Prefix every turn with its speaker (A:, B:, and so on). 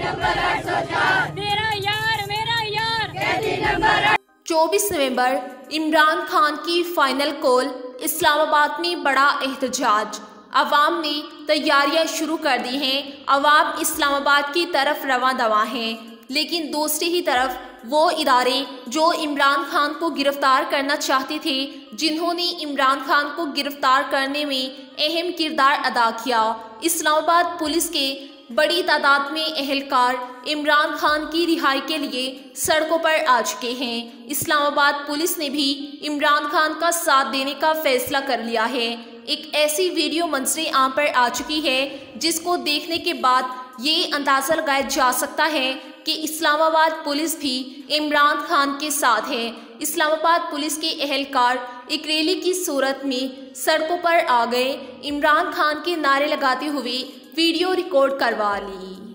A: Number 804,
B: मेरा यार मेरा यार।
A: कैदी नंबर
C: 24 नवंबर इमरान खान की फाइनल कॉल। इस्लामाबाद में बड़ा एहतजाज। अवाम ने तैयारियां शुरू कर दी हैं। अवाम इस्लामाबाद की तरफ रवां दवा हैं, लेकिन दूसरी ही तरफ वो इदारे जो इमरान खान को गिरफ्तार करना चाहते थे, जिन्होंने इमरान खान को गिरफ्तार करने में अहम किरदार अदा किया, इस्लामाबाद पुलिस के बड़ी तादाद में एहलकार इमरान खान की रिहाई के लिए सड़कों पर आ चुके हैं। इस्लामाबाद पुलिस ने भी इमरान खान का साथ देने का फैसला कर लिया है। एक ऐसी वीडियो मंजरे आम पर आ चुकी है जिसको देखने के बाद ये अंदाज़ा लगाया जा सकता है कि इस्लामाबाद पुलिस भी इमरान खान के साथ है। इस्लामाबाद पुलिस के एहलकार एक रैली की सूरत में सड़कों पर आ गए, इमरान खान के नारे लगाते हुए वीडियो रिकॉर्ड करवा ली।